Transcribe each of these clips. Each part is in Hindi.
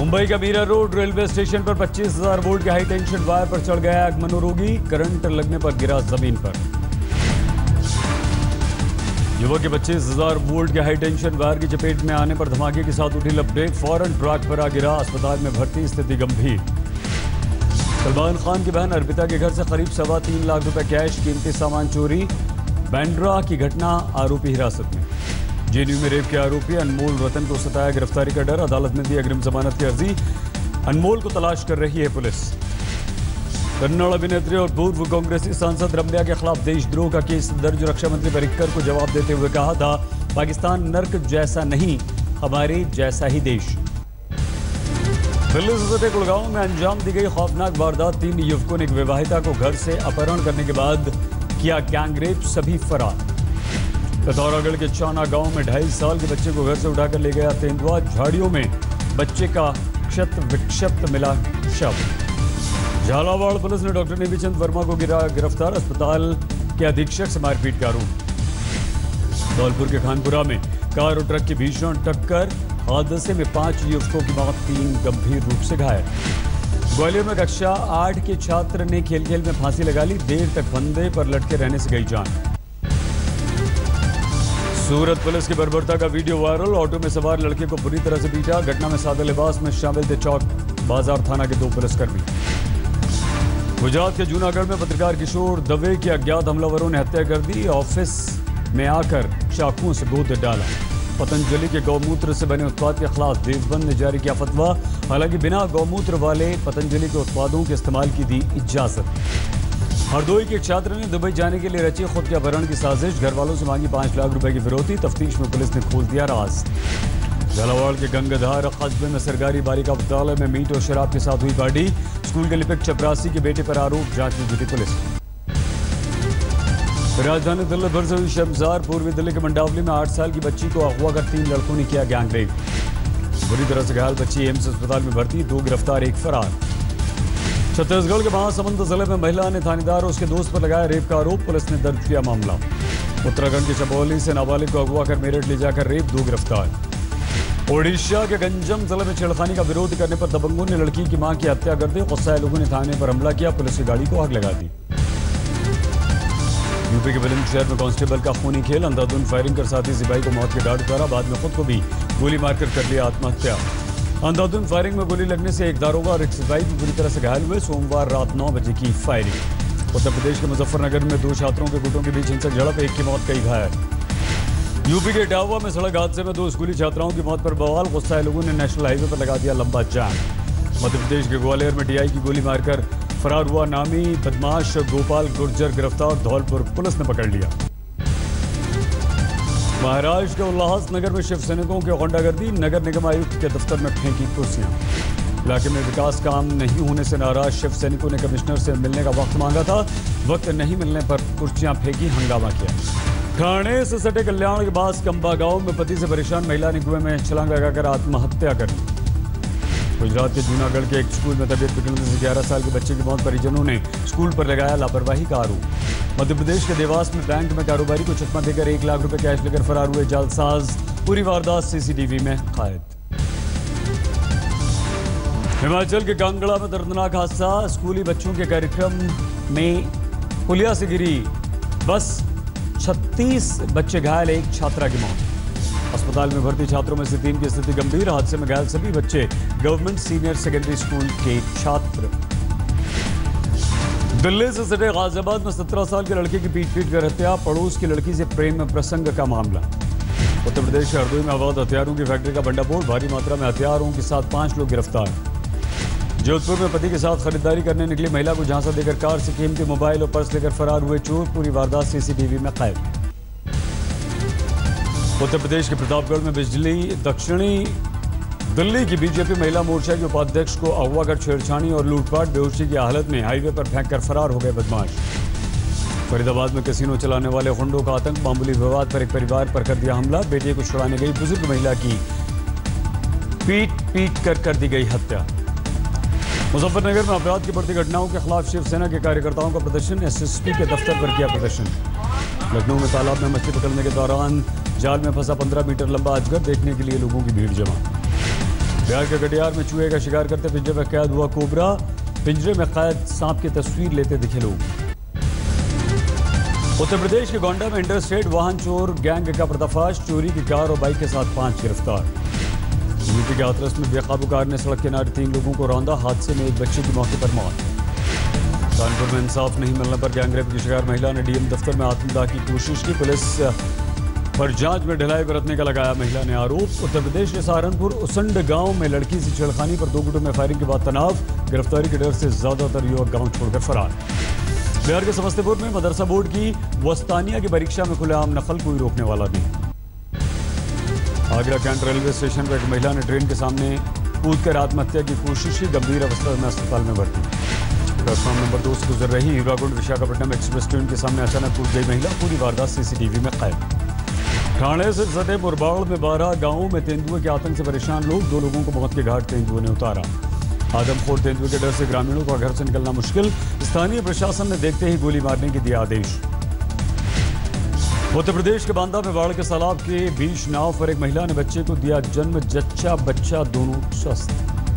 मुंबई का मीरा रोड रेलवे स्टेशन पर 25,000 वोल्ट के हाई टेंशन वायर पर चढ़ गया एक मनोरोगी, करंट लगने पर गिरा जमीन पर। युवक के 25,000 वोल्ट के हाई टेंशन वायर की चपेट में आने पर धमाके के साथ उठी लपटें, फौरन ट्रैक पर आ गिरा, अस्पताल में भर्ती, स्थिति गंभीर। सलमान खान की बहन अर्पिता के घर से करीब 3.25 लाख रुपए कैश, कीमती सामान चोरी, बैंड्रा की घटना, आरोपी हिरासत में। जेएनयू में रेप के आरोपी अनमोल रतन को सताया, गिरफ्तारी का डर, अदालत ने दी अग्रिम जमानत की अर्जी, अनमोल को तलाश कर रही है पुलिस। कन्नड़ अभिनेत्री और पूर्व कांग्रेसी सांसद रम्या के खिलाफ देशद्रोह का केस दर्ज, रक्षा मंत्री पर्रिकर को जवाब देते हुए कहा था, पाकिस्तान नर्क जैसा नहीं, हमारे जैसा ही देश। दिल्ली से सटे गुड़गांव में अंजाम दी गई खौफनाक वारदात, 3 युवकों ने एक विवाहिता को घर से अपहरण करने के बाद किया गैंगरेप, सभी फरार। पिथौरागढ़ के चौना गांव में 2.5 साल के बच्चे को घर से उठाकर ले गया तेंदुआ, झाड़ियों में बच्चे का क्षत विक्षिप्त मिला शव। झालावाड़ पुलिस ने डॉक्टर नेमीचंद वर्मा को गिरफ्तार, अस्पताल के अधीक्षक से मारपीट का आरोप। धौलपुर के खानपुरा में कार और ट्रक की भीषण टक्कर, हादसे में 5 युवकों की मौत, 3 गंभीर रूप से घायल। ग्वालियर में कक्षा 8 के छात्र ने खेल खेल में फांसी लगा ली, देर तक फंदे पर लटके रहने से गई जान। सूरत पुलिस की बर्बरता का वीडियो वायरल, ऑटो में सवार लड़के को बुरी तरह से पीटा, घटना में सादा लिबास में शामिल थे चौक बाजार थाना के 2 पुलिसकर्मी। गुजरात के जूनागढ़ में पत्रकार किशोर दवे की अज्ञात हमलावरों ने हत्या कर दी, ऑफिस में आकर चाकुओं से गोद डाला। पतंजलि के गौमूत्र से बने उत्पाद के खिलाफ देवबंद ने जारी किया फतवा, हालांकि बिना गौमूत्र वाले पतंजलि के उत्पादों के इस्तेमाल की दी इजाजत। हरदोई के एक छात्र ने दुबई जाने के लिए रची खुद के अपहरण की साजिश, घर वालों से मांगी 5 लाख रुपए की फिरौती, तफ्तीश में पुलिस ने खोल दिया राज। झालावाड़ के गंगाधार कस्बे में सरकारी बालिका विद्यालय में मीट और शराब के साथ हुई पार्टी, स्कूल के लिपिक चपरासी के बेटे पर आरोप, जांच में जुटी पुलिस। राजधानी दिल्ली भर से हुई शर्मसार, पूर्वी दिल्ली के मंडावली में 8 साल की बच्ची को अगवा कर 3 लड़कों ने किया गैंगरेप, बुरी तरह से घायल बच्ची एम्स अस्पताल में भर्ती, 2 गिरफ्तार, 1 फरार। छत्तीसगढ़ के महासमुंद जिले में महिला ने थानेदार और उसके दोस्त पर लगाया रेप का आरोप, पुलिस ने दर्ज किया मामला। उत्तराखंड के चमोली से नाबालिग को अगवा कर मेरठ ले जाकर रेप, 2 गिरफ्तार। ओडिशा के गंजम जिले में छेड़खानी का विरोध करने पर दबंगों ने लड़की की मां की हत्या कर दी, गुस्साए लोगों ने थाने पर हमला किया, पुलिस की गाड़ी को आग लगा दी। यूपी के बुलंदशहर में कांस्टेबल का खूनी खेल, अंधाधुंध फायरिंग कर साथी सिपाही को मौत के घाट उतारा, बाद में खुद को भी गोली मारकर कर लिया आत्महत्या। अंधाधुंध फायरिंग में गोली लगने से एक दारोगा और एक सिपाही भी बुरी तरह से घायल हुए, सोमवार रात 9 बजे की फायरिंग। उत्तर प्रदेश के मुजफ्फरनगर में 2 छात्रों के गुटों के बीच हिंसक झड़प, 1 की मौत, कई घायल। यूपी के इटावा में सड़क हादसे में 2 स्कूली छात्राओं की मौत पर बवाल, गुस्साए लोगों ने नेशनल हाईवे पर लगा दिया लंबा जाम। मध्य प्रदेश के ग्वालियर में टीआई की गोली मारकर फरार हुआ नामी बदमाश गोपाल गुर्जर गिरफ्तार, धौलपुर पुलिस ने पकड़ लिया। महाराष्ट्र के उल्लासनगर में शिव सैनिकों की गुंडागर्दी, नगर निगम आयुक्त के दफ्तर में फेंकी कुर्सियां। इलाके में विकास काम नहीं होने से नाराज शिव सैनिकों ने कमिश्नर से मिलने का वक्त मांगा था, वक्त नहीं मिलने पर कुर्सियां फेंकी, हंगामा किया। ठाणे से सटे कल्याण के पास कंबा गांव में पति से परेशान महिला ने कुएं में छलांग लगाकर आत्महत्या कर ली। गुजरात के जूनागढ़ के एक स्कूल में तबीयत बिगड़ने से 11 साल के बच्चे की मौत, परिजनों ने स्कूल पर लगाया लापरवाही का आरोप। मध्य प्रदेश के देवास में बैंक में कारोबारी को चकमा देकर 1 लाख रुपए कैश लेकर फरार हुए जालसाज, पूरी वारदात सीसीटीवी में कैद। हिमाचल के कांगड़ा में दर्दनाक हादसा, स्कूली बच्चों के कार्यक्रम में पुलिया से गिरी बस, 36 बच्चे घायल, 1 छात्रा की मौत। अस्पताल में भर्ती छात्रों में से 3 की स्थिति गंभीर, हादसे में घायल सभी बच्चे गवर्नमेंट सीनियर सेकेंडरी स्कूल के छात्र। दिल्ली से सटे गाजियाबाद में 17 साल के लड़के की पीट कर हत्या, पड़ोस की लड़की से प्रेम में प्रसंग का मामला। उत्तर प्रदेश के हरदोई में अवैध हथियारों की फैक्ट्री का भंडाफोड़, भारी मात्रा में हथियारों के साथ 5 लोग गिरफ्तार। जोधपुर में पति के साथ खरीदारी करने निकली महिला को झांसा देकर कार से कीमती मोबाइल और पर्स लेकर फरार हुए चोर, पूरी वारदात सीसीटीवी में कैद। उत्तर प्रदेश के प्रतापगढ़ में बिजली दक्षिणी दिल्ली की बीजेपी महिला मोर्चा के उपाध्यक्ष को अगवा कर छेड़छाड़ी और लूटपाट, बेहोशी की हालत में हाईवे पर फेंककर फरार हो गए बदमाश। फरीदाबाद में कैसीनो चलाने वाले गुंडों का आतंक, मामूली विवाद पर एक परिवार पर कर दिया हमला, बेटे को छुड़ाने गई बुजुर्ग महिला की पीट कर दी गई हत्या। मुजफ्फरनगर में अपराध की बढ़ती घटनाओं के खिलाफ शिवसेना के कार्यकर्ताओं का प्रदर्शन, एसएसपी के दफ्तर पर किया प्रदर्शन। लखनऊ में तालाब में मछली पकड़ने के दौरान जाल में फंसा 15 मीटर लंबा अजगर, देखने के लिए लोगों की भीड़ जमा। बिहार के कटिहार में चूहे का शिकार करते पिंजरे में कैद हुआ कोबरा। पिंजरे में कैद सांप की तस्वीर लेते दिखे लोग। उत्तर प्रदेश के गोंडा में इंटरस्टेट वाहन चोर गैंग का पर्दाफाश। चोरी की कार और बाइक के साथ 5 गिरफ्तार। यूपी के हाथरस में बेकाबू कार ने सड़क किनारे 3 लोगों को रौंदा। हादसे में एक बच्चे की मौके पर मौत। कानपुर में इंसाफ नहीं मिलने पर गैंगरेप की शिकार महिला ने डीएम दफ्तर में आत्मदाह की कोशिश की। पुलिस पर जांच में ढिलाई बरतने का लगाया महिला ने आरोप। उत्तर प्रदेश के सहारनपुर उसंड गांव में लड़की से छेड़खानी पर 2 गुटों में फायरिंग के बाद तनाव। गिरफ्तारी के डर से ज्यादातर युवक गांव छोड़कर फरार। बिहार के समस्तीपुर में मदरसा बोर्ड की वस्तानिया की परीक्षा में खुलेआम नकल कोई रोकने वाला नहीं। आगरा कैंट रेलवे स्टेशन पर एक महिला ने ट्रेन के सामने कूदकर आत्महत्या की कोशिश की। गंभीर अवस्था में अस्पताल में भर्ती। प्लेटफॉर्म नंबर 2 से गुजर रही हीराकुंड विशाखापट्टनम एक्सप्रेस ट्रेन के सामने अचानक कूद गई महिला। पूरी वारदात सीसीटीवी में कैद। ठाणे से सटे मुरबाड़ में 12 गांवों में तेंदुए के आतंक से परेशान लोग। 2 लोगों को मौत के घाट तेंदुए ने उतारा। आदमखोर तेंदुए के डर से ग्रामीणों का घर से निकलना मुश्किल। स्थानीय प्रशासन ने देखते ही गोली मारने के दिया आदेश। उत्तर प्रदेश के बांदा में बाढ़ के सैलाब के बीच नाव पर एक महिला ने बच्चे को दिया जन्म। जच्चा बच्चा दोनों स्वस्थ।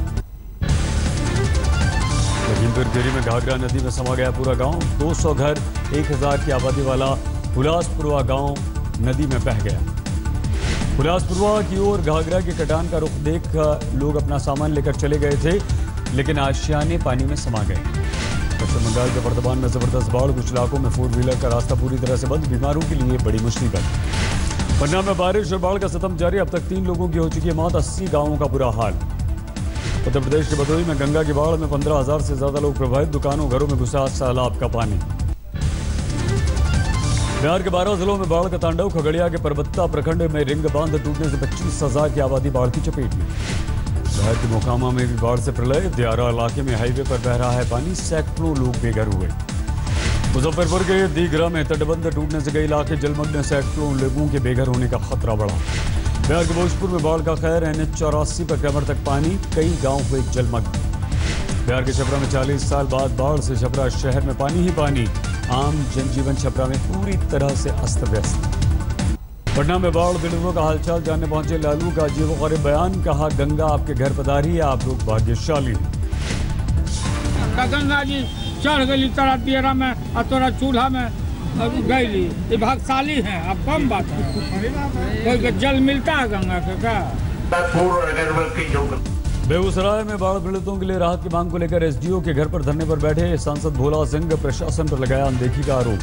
लखीमपुर खीरी में घाघरा नदी में समा गया पूरा गांव। 200 घर 1000 की आबादी वाला हुलासपुरवा गांव नदी में बह गया। हुलासपुरवा की ओर घाघरा के कटान का रुख देख लोग अपना सामान लेकर चले गए थे, लेकिन आशियाने पानी में समा गए। पश्चिम बंगाल के वर्धमान में जबरदस्त बाढ़। कुछ इलाकों में 4 व्हीलर का रास्ता पूरी तरह से बंद। बीमारों के लिए बड़ी मुसीबत। पन्ना में बारिश और बाढ़ का सितम जारी। अब तक 3 लोगों की हो चुकी है मौत। 80 गांवों का बुरा हाल। उत्तर प्रदेश के भदोही में गंगा की बाढ़ में 15,000 से ज्यादा लोग प्रभावित। दुकानों घरों में घुसा सैलाब का पानी। बिहार के 12 जिलों में बाढ़ का तांडव। खगड़िया के परबत्ता प्रखंड में रिंग बांध टूटने से 25,000 की आबादी बाढ़ की चपेट में। बिहार के मोकामा में भी बाढ़ से प्रलय। दियारा इलाके में हाईवे पर बह रहा है पानी। सैकड़ों लोग बेघर हुए। मुजफ्फरपुर के दीघरा में तटबंध टूटने से कई इलाके जलमग्न। सैकड़ों लोगों के बेघर होने का खतरा बढ़ा। बिहार के भोजपुर में बाढ़ का कहर। NH 84 पर कमर तक पानी। कई गांव हुए जलमग्न। बिहार के छपरा में 40 साल बाद बाढ़ से छपरा शहर में पानी ही पानी। आम जनजीवन छपरा में पूरी तरह से अस्त व्यस्त। पटना में बाढ़ पीड़ितों का हालचाल जानने पहुंचे लालू का अजीबोगरीब बयान। कहा गंगा आपके घर पधारी है, आप लोग भाग्यशाली। गंगा जी चढ़ गई तोरा दियरा में और तोरा चूल्हा में गई। ये भाग्यशाली है। अब कम बात है। कोई जल मिलता है गंगा के क्या? बेगूसराय में बाढ़ पीड़ितों के लिए राहत की मांग को लेकर SDO के घर पर धरने पर बैठे सांसद भोला सिंह। प्रशासन पर लगाया अनदेखी का आरोप।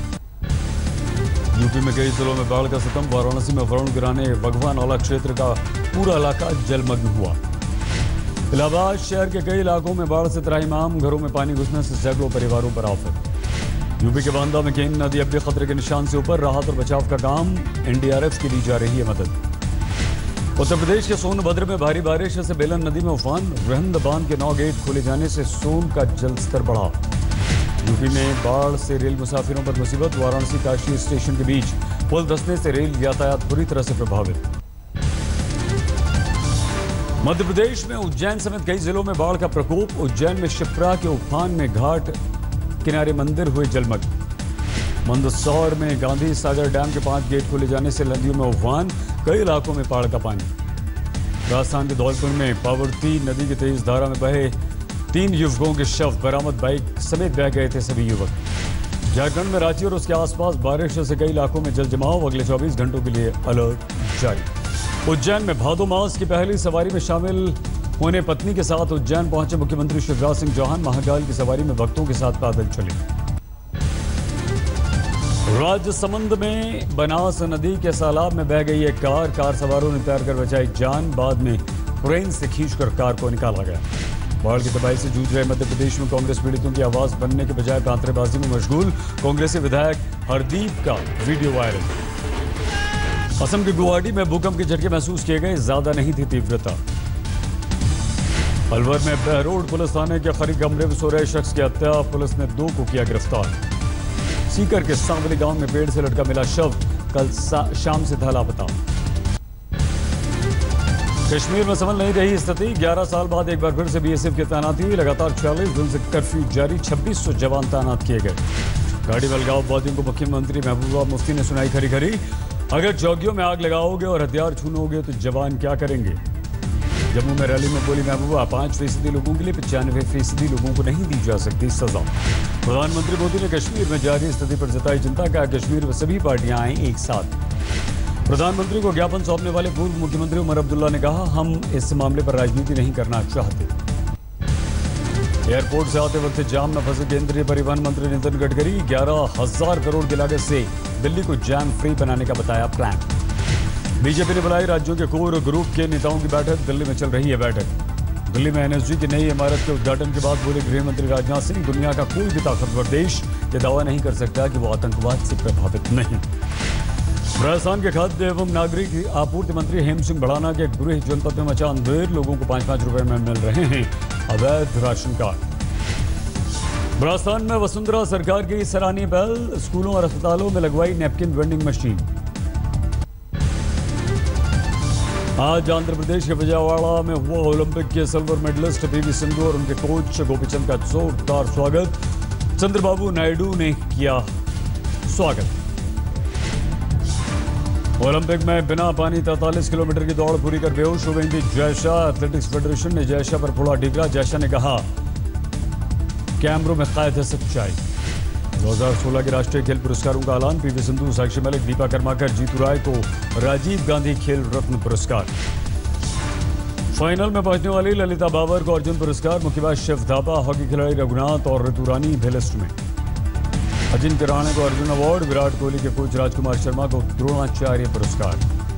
यूपी में कई जिलों में बाढ़ का सितम। वाराणसी में वरुण गिराने वघवा नाला क्षेत्र का पूरा इलाका जलमग्न हुआ। इलाहाबाद शहर के कई इलाकों में बाढ़ से त्राहिमाम। घरों में पानी घुसने से सैकड़ों परिवारों पर आफत। यूपी के बांदा में केन नदी अब भी खतरे के निशान से ऊपर। राहत और बचाव का काम। NDRF की दी जा रही है मदद। उत्तर प्रदेश के सोनभद्र में भारी बारिश से बेलन नदी में उफान। रहंद बांध के 9 गेट खोले जाने से सोन का जलस्तर बढ़ा। यूपी में बाढ़ से रेल मुसाफिरों पर मुसीबत। वाराणसी काशी स्टेशन के बीच पुल धंसने से रेल यातायात बुरी तरह से प्रभावित। मध्य प्रदेश में उज्जैन समेत कई जिलों में बाढ़ का प्रकोप। उज्जैन में शिप्रा के उफान में घाट किनारे मंदिर हुए जलमग्न। मंदसौर में गांधी सागर डैम के 5 गेट खोले जाने से नदियों में उफान। कई इलाकों में बाढ़ का पानी। राजस्थान के धौलपुर में पावर्ती नदी की तेज धारा में बहे 3 युवकों के शव बरामद। बाइक समेत बह गए थे सभी युवक। झारखंड में रांची और उसके आसपास बारिश से कई इलाकों में जल जमाव। अगले 24 घंटों के लिए अलर्ट जारी। उज्जैन में भादो मास की पहली सवारी में शामिल होने पत्नी के साथ उज्जैन पहुंचे मुख्यमंत्री शिवराज सिंह चौहान। महाकाल की सवारी में भक्तों के साथ पैदल चले। राजसमंद में बनास नदी के सैलाब में बह गई एक कार। कार सवारों ने तैर कर बचाई जान। बाद में क्रेन से खींचकर कार को निकाला गया। बाढ़ की तबाही से जूझ रहे मध्य प्रदेश में कांग्रेस पीड़ितों की आवाज बनने के बजाय पैंतरेबाजी में मशगूल। कांग्रेसी विधायक हरदीप का वीडियो वायरल। असम के गुवाहाटी में भूकंप के झटके महसूस किए गए। ज्यादा नहीं थी तीव्रता। अलवर में बहरोड पुलिस थाने के करीब कमरे में सो रहे शख्स की हत्या। पुलिस ने 2 को किया गिरफ्तार। सीकर के सांवली गांव में पेड़ से लटका मिला शव। कल शाम से था लापता। कश्मीर में संभल नहीं रही स्थिति। 11 साल बाद एक बार फिर से BSF की तैनाती हुई। लगातार 40 दिन से कर्फ्यू जारी। 2600 जवान तैनात किए गए। गाड़ी में अलगाव वादियों को मुख्यमंत्री महबूबा मुफ्ती ने सुनाई खरी खरी। अगर चौकियों में आग लगाओगे और हथियार छूनोगे तो जवान क्या करेंगे। जम्मू में रैली में बोली महबूबा 5% लोगों के लिए 95% लोगों को नहीं दी जा सकती सजा। प्रधानमंत्री मोदी ने कश्मीर में जारी स्थिति पर जताई चिंता, कहा कश्मीर में सभी पार्टियां आए एक साथ। प्रधानमंत्री को ज्ञापन सौंपने वाले पूर्व मुख्यमंत्री उमर अब्दुल्ला ने कहा, हम इस मामले पर राजनीति नहीं करना चाहते। एयरपोर्ट से आते वक्त जाम में फंसे केंद्रीय परिवहन मंत्री नितिन गडकरी, 11,000 करोड़ की लागत से दिल्ली को जैम फ्री बनाने का बताया प्लान। बीजेपी ने बुलाई राज्यों के कोर ग्रुप के नेताओं की बैठक, दिल्ली में चल रही है बैठक। दिल्ली में एनएसजी की नई इमारत के उद्घाटन के बाद बोले गृह मंत्री राजनाथ सिंह, दुनिया का कोई भी ताकतवर देश ये दावा नहीं कर सकता कि वो आतंकवाद से प्रभावित नहीं। राजस्थान के खाद्य एवं नागरिक आपूर्ति मंत्री हेम सिंह भड़ाना के गृह जनपद में मचा अंधेर, लोगों को 5-5 रुपए में मिल रहे हैं अवैध राशन कार्ड। राजस्थान में वसुंधरा सरकार की सराहनीय पहल, स्कूलों और अस्पतालों में लगवाई नैपकिन वेंडिंग मशीन। आज आंध्र प्रदेश के विजयवाड़ा में हुआ ओलंपिक के सिल्वर मेडलिस्ट पीवी सिंधु और उनके कोच गोपीचंद का जोरदार स्वागत, चंद्रबाबू नायडू ने किया स्वागत। ओलंपिक में बिना पानी 43 किलोमीटर की दौड़ पूरी कर बेहोश हो गई थी जयशा। एथलेटिक्स फेडरेशन ने जयशा पर फोड़ा ठीकरा, जयशा ने कहा कैमरों में कैद है सच्चाई। 2016 के राष्ट्रीय खेल पुरस्कारों का ऐलान, पीवी सिंधु, साक्षी मलिक, दीपा कर्माकर, जीतू राय को राजीव गांधी खेल रत्न पुरस्कार। फाइनल में पहुंचने वाली ललिता बाबर को अर्जुन पुरस्कार, मुक्केबाज शिव थापा, हॉकी खिलाड़ी रघुनाथ और ऋतु रानी भी लिस्ट में। अजिंक्य रहाणे को अर्जुन अवार्ड, विराट कोहली के कोच राजकुमार शर्मा को द्रोणाचार्य पुरस्कार।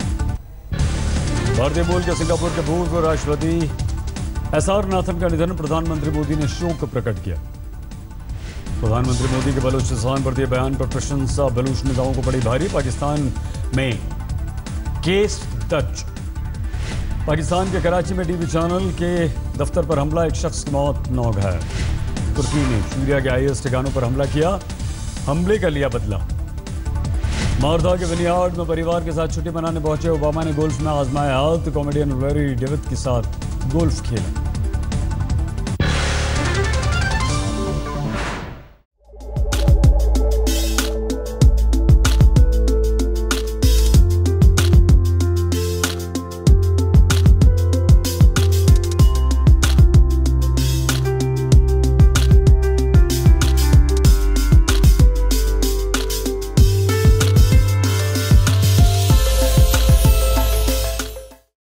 भारतीय मूल के सिंगापुर के पूर्व राष्ट्रपति एसआर नाथन का निधन, प्रधानमंत्री मोदी ने शोक प्रकट किया। प्रधानमंत्री मोदी के बलूचिस्तान पर दिए बयान पर प्रशंसा, बलूच नेताओं को पड़ी भारी। पाकिस्तान में केस दर्ज। पाकिस्तान के कराची में टीवी चैनल के दफ्तर पर हमला, एक शख्स की मौत, 9 घायल। तुर्की ने सीरिया के आईएस ठिकानों पर हमला किया, हमले का लिया बदला। मारधा के विनियार्ड में परिवार के साथ छुट्टी मनाने पहुंचे ओबामा ने गोल्फ में आजमाया हाथ, कॉमेडियन लैरी डेविड के साथ गोल्फ खेला।